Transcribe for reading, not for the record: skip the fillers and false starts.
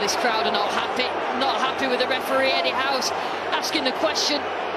this crowd are not happy with the referee Eddie House asking the question.